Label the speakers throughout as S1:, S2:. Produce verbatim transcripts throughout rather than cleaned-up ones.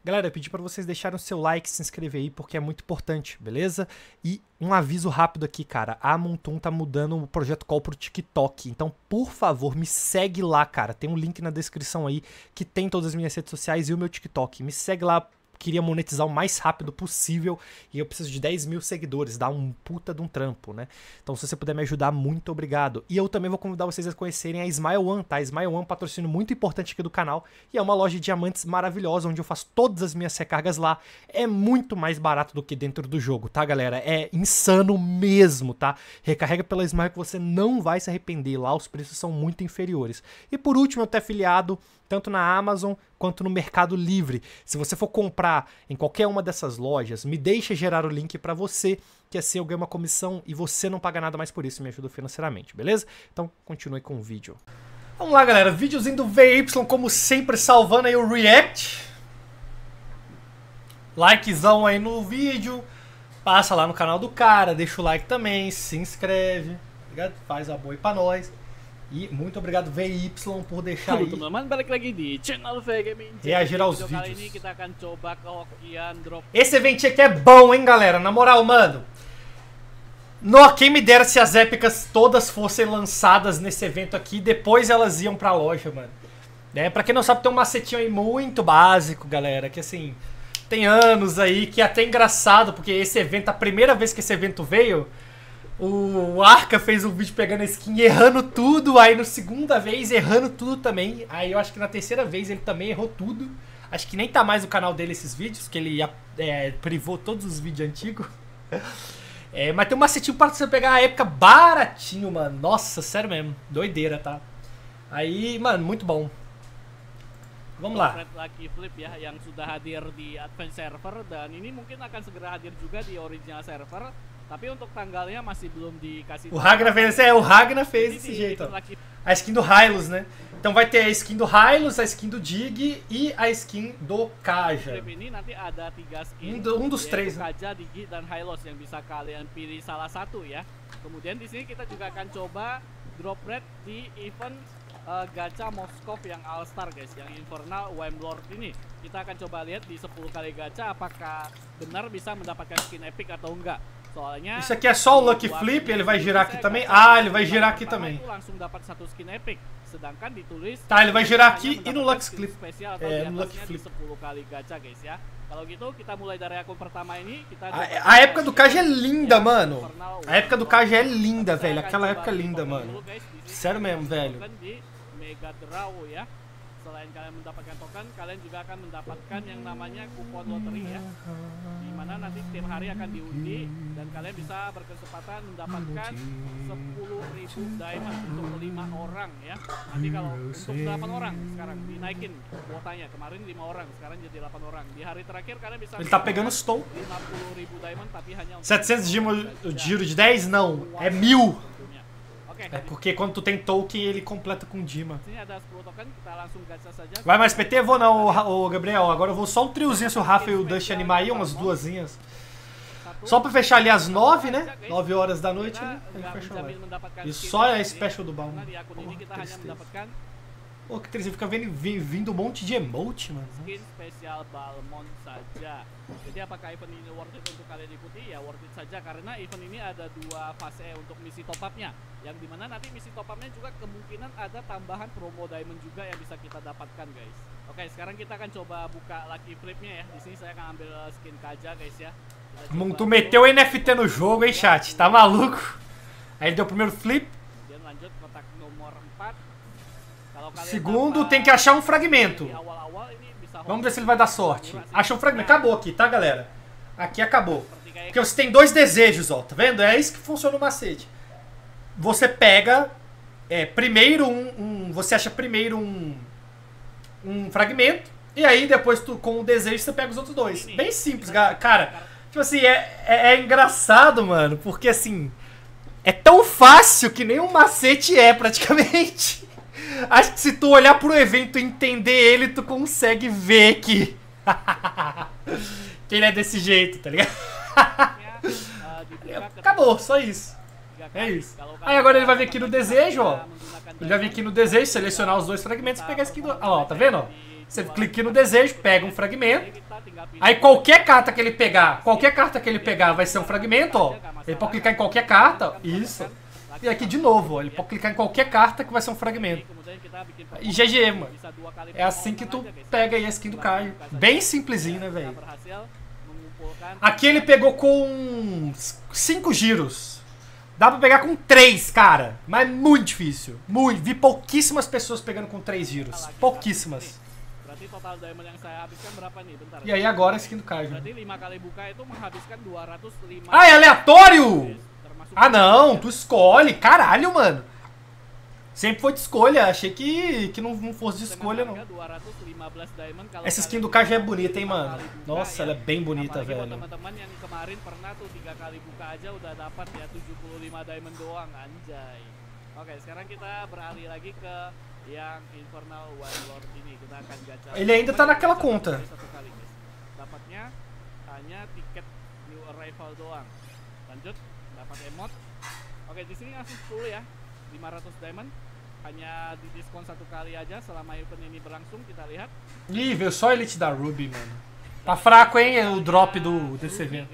S1: Galera, eu pedi para vocês deixarem o seu like, se inscrever aí, porque é muito importante, beleza? E um aviso rápido aqui, cara. A Montoon tá mudando o Projeto Call pro TikTok. Então, por favor, me segue lá, cara. Tem um link na descrição aí que tem todas as minhas redes sociais e o meu TikTok. Me segue lá. Queria monetizar o mais rápido possível e eu preciso de dez mil seguidores, dá um puta de um trampo, né? Então se você puder me ajudar, muito obrigado. E eu também vou convidar vocês a conhecerem a Smile One, tá? A Smile One é um patrocínio muito importante aqui do canal e é uma loja de diamantes maravilhosa, onde eu faço todas as minhas recargas lá. É muito mais barato do que dentro do jogo, tá, galera? É insano mesmo, tá? Recarrega pela Smile que você não vai se arrepender, lá os preços são muito inferiores. E por último, eu tô afiliado tanto na Amazon quanto no Mercado Livre. Se você for comprar em qualquer uma dessas lojas, me deixa gerar o link para você, que assim eu ganho uma comissão e você não paga nada mais por isso, me ajuda financeiramente, beleza? Então, continue com o vídeo. Vamos lá, galera, videozinho do V Y, como sempre, salvando aí o react. Likezão aí no vídeo, passa lá no canal do cara, deixa o like também, se inscreve, ligado? Faz a boa aí pra nós. E muito obrigado V Y por deixar aí
S2: teman-teman, balik lagi di channel V Gaming.
S1: reagir aos
S2: Video
S1: vídeos.
S2: kali ini kita akan coba ke Hokian Drop.
S1: Esse evento aqui é bom, hein, galera? Na moral, mano. No, quem me dera se as épicas todas fossem lançadas nesse evento aqui, depois elas iam pra loja, mano. É, pra quem não sabe, tem um macetinho aí muito básico, galera, que assim, tem anos aí, que é até engraçado, porque esse evento, a primeira vez que esse evento veio, o Arca fez um vídeo pegando a skin e errando tudo, aí no segunda vez errando tudo também, aí eu acho que na terceira vez ele também errou tudo. Acho que nem tá mais no canal dele esses vídeos, que ele é, privou todos os vídeos antigos. É, mas tem um macetinho para você pegar a época baratinho, mano. Nossa, sério mesmo, doideira, tá? Aí, mano, muito bom. Vamos lá.
S2: Red Lucky Flip ya, yang sudah hadir di Advance Server, dan ini mungkin akan segera hadir juga di Original Server. Tapi untuk tanggalnya masih belum dikasih.
S1: O Ragnar fez, é, o Ragnar fez desse jeito, ó. A skin do Hylos, né? Então vai ter a skin do Hylos, a skin do Dig e a skin do Kaja.
S2: Ini nanti ada tiga skin.
S1: Um, do, um dos três, né?
S2: Kaja, Digi, dan Hylos yang bisa kalian pilih salah satu ya. Kemudian di sini kita juga akan coba drop rate di event uh, gacha Moskov yang All Star, guys, yang Infernal Wham Lord ini. Kita akan coba lihat di sepuluh kali gacha apakah benar bisa mendapatkan skin epic atau enggak. Soalnya
S1: isso aqui é só o Lucky Flip, ele vai girar aqui também. Ah, ele vai girar aqui também.
S2: Langsung dapat satu skin epic, sedangkan ditulis
S1: tá, ele vai girar aqui e no Lucky Flip.
S2: Spesial atau
S1: é,
S2: di
S1: no Lucky Flip.
S2: sepuluh kali gacha, guys, ya. Kalau gitu kita mulai dari akun pertama ini, kita
S1: A, a época do Kaja é linda, mano. A época do Kaja é linda, velho. Aquela época é linda, mano. Sério mesmo, velho.
S2: Mega Draw ya. Selain kalian mendapatkan token, kalian juga akan mendapatkan yang namanya kupon lotery ya, dimana nanti setiap hari akan diundi dan kalian bisa berkesempatan mendapatkan sepuluh ribu diamond untuk lima orang ya. Nanti kalau untuk delapan orang sekarang dinaikin kuotanya, kemarin lima orang, sekarang jadi delapan orang. Di hari terakhir kalian bisa
S1: ele tá pegando stone.
S2: lima puluh ribu diamond, tapi hanya
S1: setecentos de giro de dez? Não, é mil. É porque quando tu tem token, ele completa com Dima. Vai mais P T? Vou não, o Gabriel. Agora eu vou só um triozinho se o Rafa e o Dust animar aí, umas duasinhas. Só pra fechar ali às nove, né? nove horas da noite, né? A gente fecha lá. E só é special do baú. Pô, que tristeza, fica vendo, vindo um monte de emote, mano.
S2: Skin spesial Balmond saja. Jadi apakah event ini worth it untuk kalian ikuti? Ya worth it saja, karena event ini ada dua fase untuk misi top up-nya, yang dimana nanti misi top up-nya juga kemungkinan ada tambahan promo diamond juga yang bisa kita dapatkan, guys. Oke, sekarang kita akan coba buka Lucky Flip-nya ya. Di sini saya akan ambil skin Kaja, guys ya.
S1: Tu meteu N F T no jogo, hein, chat? Tá maluco? Aí deu o primeiro flip.
S2: Kemudian lanjut kotak nomor empat.
S1: Segundo, tem que achar um fragmento. Vamos ver se ele vai dar sorte. Achou um fragmento. Acabou aqui, tá, galera? Aqui acabou. Porque você tem dois desejos, ó. Tá vendo? É isso que funciona o macete. Você pega é, primeiro um, um... Você acha primeiro um... Um fragmento. E aí, depois, tu, com o desejo, você pega os outros dois. Bem simples, cara. Tipo assim, é, é, é engraçado, mano. Porque, assim... É tão fácil que nem um macete é, praticamente. Acho que se tu olhar pro evento e entender ele, tu consegue ver que... que ele é desse jeito, tá ligado? Acabou, só isso. É isso. Aí agora ele vai vir aqui no desejo, ó. Ele vai vir aqui no desejo, selecionar os dois fragmentos e pegar a skin do... Ó, tá vendo? Ó? Você clica no desejo, pega um fragmento. Aí qualquer carta que ele pegar, qualquer carta que ele pegar vai ser um fragmento, ó. Ele pode clicar em qualquer carta, isso. E aqui de novo, ó, ele pode clicar em qualquer carta que vai ser um fragmento. E G G, mano. É assim que tu pega aí a skin do Caio. Bem simplesinho, né, velho? Aqui ele pegou com cinco giros. Dá pra pegar com três, cara. Mas é muito difícil. Muito. Vi pouquíssimas pessoas pegando com três giros. Pouquíssimas. E aí agora a skin do Caio. Ah, é aleatório? Ah, não. Tu escolhe. Caralho, mano. Sempre foi de escolha. Achei que, que não, não fosse de escolha, não. Essa skin do Caio já é bonita, hein, mano. Nossa, ela é bem bonita, velho.
S2: Teman-teman yang kemarin pernah tuh tiga kali buka aja udah dapat ya tujuh puluh lima diamond doang, anjay. Oke, sekarang kita beralih lagi ke yang Infernal Warlord ini. Kita akan gacha.
S1: Ele ainda tá naquela conta.
S2: Satu kali, guys. Dapatnya hanya tiket new arrival doang. Lanjut, dapat emote. Oke, di sini langsung sepuluh ya. lima ratus diamond. Hanya di diskon satu kali aja selama event ini berlangsung, kita lihat.
S1: Ih, veio só Elite da Ruby, mano. Tá fraco, hein, o drop do desse evento.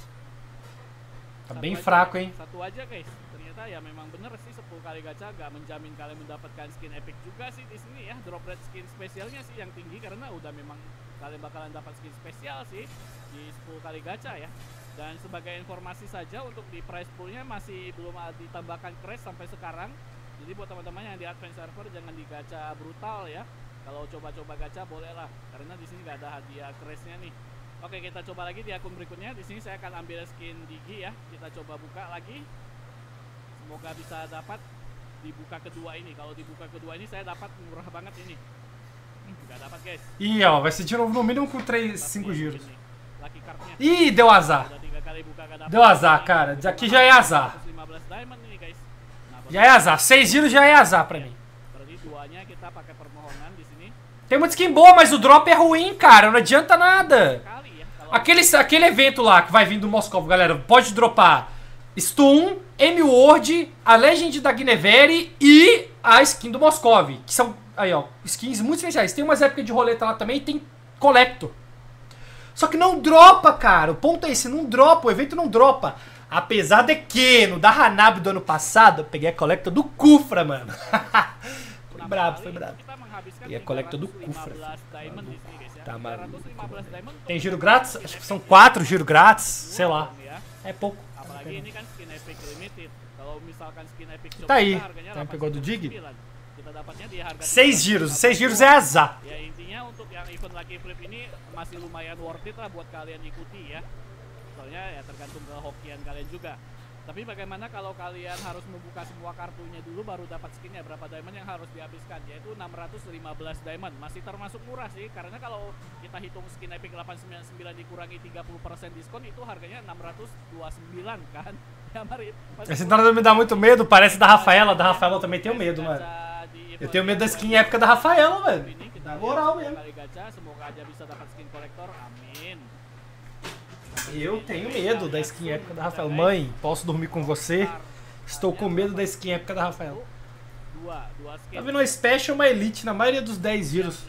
S1: Tá bem fraco, hein.
S2: Satu aja, guys. Ternyata ya memang bener sih sepuluh kali gacha gak menjamin kalian mendapatkan skin epic juga sih di sini ya. Drop rate skin spesialnya sih yang tinggi karena udah memang kalian bakalan dapat skin spesial sih di sepuluh kali gacha ya. Dan sebagai informasi saja untuk di price poolnya masih belum ditambahkan crash sampai sekarang. Jadi buat teman-teman yang di advance server jangan digacha brutal ya. Kalau coba-coba gacha bolehlah karena di sini nggak ada hadiah crashnya nih. Oke, kita coba lagi di akun berikutnya. Di sini saya akan ambil skin Digi ya. Kita coba buka lagi. Semoga bisa dapat dibuka kedua ini. Kalau dibuka kedua ini saya dapat murah banget ini. Nggak dapat, guys.
S1: Ih, ó, vai ser de novo no mínimo com três, cinco giros.
S2: Lucky cardnya.
S1: Ih, deu azar.
S2: Udah tiga kali buka nggak dapat.
S1: Deu azar, cara. Aqui já é azar.
S2: seratus lima belas diamond ini, guys. Nah,
S1: Já é azar. Seis giros já é azar pra mim.
S2: berarti duanya kita pakai permohonan di sini.
S1: Tem uma skin boa, mas o drop é ruim, cara. Não adianta nada.
S2: Kali ya kalau
S1: Aquele, aquele evento lá que vai vir do Moscou, galera, pode dropar Stun, M-Word, a Legend da Gneveri e a skin do Moscov. Que são, aí ó, skins muito especiais. Tem umas épocas de roleta lá também e tem Collector. Só que não dropa, cara. O ponto é esse, não dropa. O evento não dropa. Apesar de que, no da Hanabi do ano passado, eu peguei a Collector do Kufra, mano. Foi brabo, foi brabo. E a Collector do Kufra. Tá, mano. Tem giro grátis? Acho que são quatro giro grátis. Sei lá. É pouco.
S2: apalagi ini kan skin epic limited. Kalau misalkan skin epic
S1: Tá aí. Tá, pegou do Dig?
S2: Kita dapatnya di harga
S1: Seis giros. Seis giros é azar.
S2: Ya intinya untuk yang event Lucky Flip ini masih lumayan worth it lah buat kalian ikuti ya. Soalnya ya tergantung ke hokian kalian juga. Tapi bagaimana kalau kalian harus membuka semua kartunya dulu baru dapat skinnya, berapa diamond yang harus dihabiskan, yaitu enam ratus lima belas diamond. Masih termasuk murah sih, karena kalau kita hitung skin epic delapan ratus sembilan puluh sembilan dikurangi tiga puluh persen diskon itu harganya enam ratus dua puluh sembilan kan. Ya mari.
S1: Esse entrada me dá muito medo, parece da Rafaela. Da Rafaela eu também tenho medo, mano. Eu tenho medo da skin épica da Rafaela, mano. Na moral mesmo.
S2: Semoga aja bisa dapat skin kolektor, amin.
S1: Eu tenho medo da skin épica da Rafaela. Mãe, posso dormir com você? Estou com medo da skin épica da Rafaela. Tá vendo uma Special, uma Elite na maioria dos dez giros.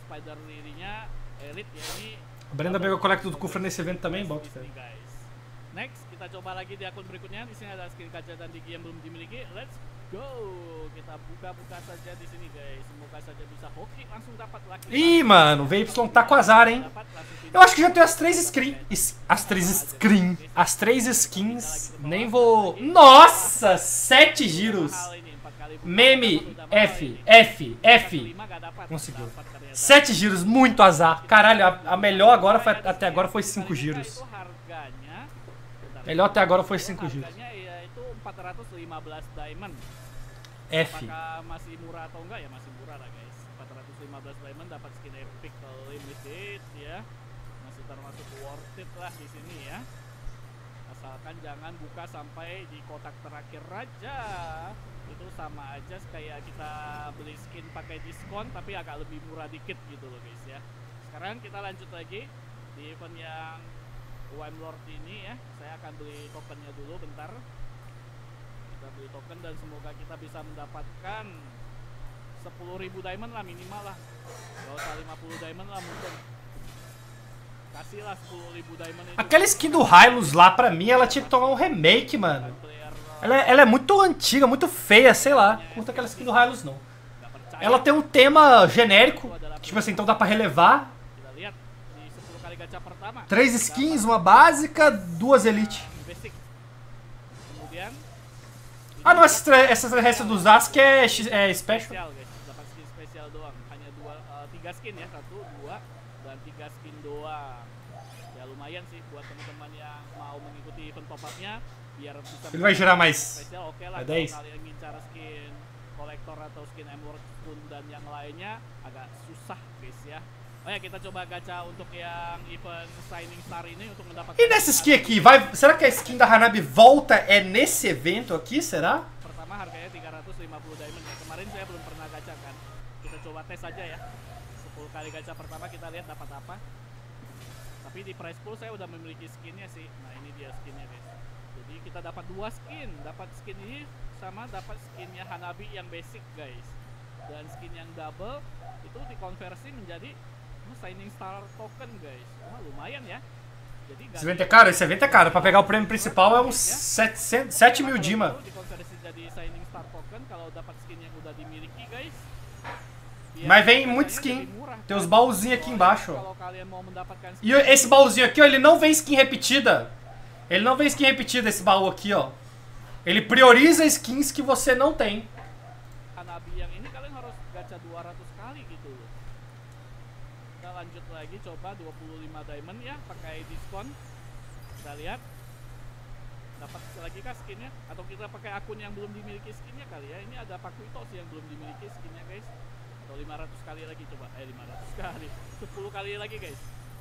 S1: A Brenda pegou o Collector do Kufra nesse evento também, bota fé.
S2: Next, kita coba lagi di akun berikutnya. Di sini ada skin kaca dan Digi yang belum dimiliki. Let's go. Kita buka-buka saja di sini, guys. Semoga saja bisa hoki langsung dapat lagi.
S1: Ih, mano, o V Y tá com azar, hein? Eu acho que já tenho as três skins. As três skins. As três skins. Nem vou. Nossa! Sete giros. Meme. F. F. F. Conseguiu. Sete giros. Muito azar. Caralho, a, a melhor agora foi, até agora foi cinco giros. Melhor até agora foi cinco giros. F.
S2: Apakah masih murah atau enggak ya? Masih murah lah, guys. empat ratus lima belas diamond dapat skin epic limited ya. Masih termasuk worth it lah di sini ya. Asalkan jangan buka sampai di kotak terakhir aja. Itu sama aja kayak kita beli skin pakai diskon tapi agak lebih murah dikit gitu loh, guys ya. Sekarang kita lanjut lagi di event yang Warlord ini ya. Saya akan beli tokennya dulu bentar. Kita beli token dan semoga kita bisa mendapatkan sepuluh ribu diamond lah minimal lah. Gak usah lima puluh diamond lah mungkin. Kasih lah sepuluh ribu diamond itu.
S1: Aquela skin do Hylos lá, pra mim, ela tinha que tomar um remake, mano. Ela é, ela é muito antiga, muito feia, sei lá. Não curto aquela skin do Hylos, não. Ela tem um tema genérico, tipo assim, então dá pra relevar. Três skins, uma básica, duas elite. Ah não, essa, essa resta dos As que é, é special.
S2: Dapat skin spesial doang, hanya dua, uh, tiga skin ya, satu, dua, dan tiga skin doang. Ya lumayan sih buat teman-teman yang mau mengikuti event pop-up-nya, biar bisa.
S1: Ele vai gerar mais.
S2: Spesial, oke lah.
S1: Kalau
S2: kalian ingin cara skin kolektor atau skin emerald pun dan yang lainnya agak susah guys ya. Oh ya, kita coba gacha untuk yang event Shining Star ini untuk mendapatkan.
S1: E nessa skin aqui, vai, será que a skin da Hanabi volta é nesse evento aqui, será?
S2: Pertama harganya tiga ratus lima puluh diamond ya. Kemarin saya belum pernah gacha kan. Kita coba tes aja ya. sepuluh kali gacha pertama kita lihat dapat apa. Tapi di price pool saya udah memiliki skinnya sih. Nah, ini dia skinnya guys. Jadi kita dapat dua skin, dapat skin ini sama dapat skinnya Hanabi yang basic guys. Dan skin yang double itu dikonversi menjadi Shining Star Token, guys. Wah, lumayan ya. Jadi
S1: esse evento é caro? Esse evento é caro. Pra pegar o prêmio principal é uns sete mil Dima.
S2: Dikonversi jadi Shining Star Token kalau dapat skin yang udah dimiliki, guys.
S1: Mas vem muito skin. Tem os baúzinhos aqui embaixo, ó. E esse baúzinho aqui, ó, ele não vem skin repetida. Ele não vem skin repetida, esse baú aqui, ó. Ele prioriza skins que você não tem.
S2: Hanabi yang ini kalian harus gacha dua ratus kali gitu loh. Kita lanjut lagi coba dua puluh lima diamond ya, pakai diskon. Kita lihat dapat lagi kah skinnya, atau kita pakai akun yang belum dimiliki skinnya kali ya. Ini ada Pakuito sih yang belum dimiliki skinnya guys. Atau lima ratus kali lagi coba, eh lima ratus kali, sepuluh kali lagi guys.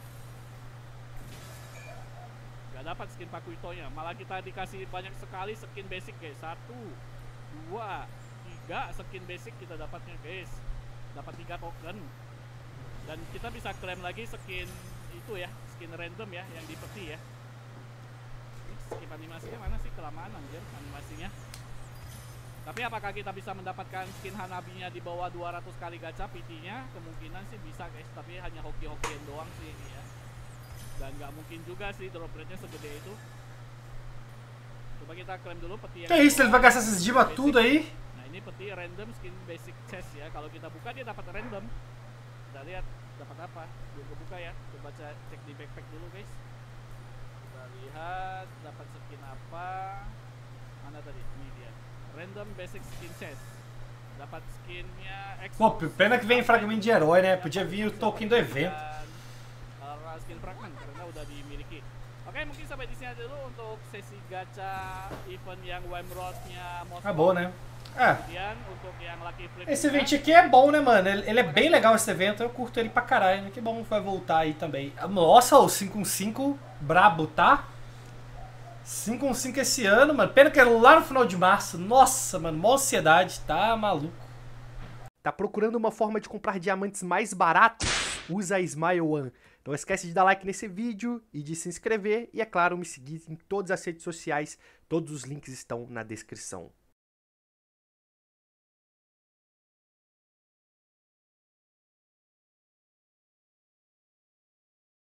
S2: Gak dapat skin Pakuitonya, malah kita dikasih banyak sekali skin basic guys. Satu, dua, tiga skin basic kita dapatnya guys. Dapat tiga token. Dan kita bisa klaim lagi skin itu ya, skin random ya, yang di peti ya. Ini skip animasinya mana sih, kelamaan anjir animasinya. Tapi apakah kita bisa mendapatkan skin Hanabinya di bawah dua ratus kali gacha P T-nya? Kemungkinan sih bisa guys, tapi hanya hoki-hokian doang sih ini ya. Dan nggak mungkin juga sih drop rate-nya segede itu. Coba kita klaim dulu peti yang...
S1: Que isso, ele vai gastar esses Dima tudo aí?
S2: Nah ini peti random skin basic chest ya. Kalau kita buka dia dapat random. Kita lihat dapat apa. Belum kebuka ya. Coba cek di backpack dulu guys. Kita lihat dapat skin apa. Mana tadi? Ini dia. Random basic skin chest. Dapat skinnya Exos.
S1: Pô, pena que vem fragmento de herói, né? Podia vir o token do evento.
S2: Dan, uh, skin fragment karena udah dimiliki. Oke, mungkin sampai di sini aja dulu untuk sesi gacha event yang Wemrod-nya Moskwa.
S1: Acabou, né? É.
S2: Kemudian untuk yang Lucky Flip.
S1: Esse evento aqui é bom, né, mano? Ele, ele é bem legal esse evento. Eu curto ele pra caralho, né? Que bom que vai voltar aí também. Nossa, o cinco um cinco brabo, tá? cinco um cinco esse ano, mano. Pena que é lá no final de março. Nossa, mano. Mó ansiedade. Tá maluco. Tá procurando uma forma de comprar diamantes mais baratos? Usa a Smile One. Não esquece de dar like nesse vídeo e de se inscrever. E, é claro, me seguir em todas as redes sociais. Todos os links estão na descrição.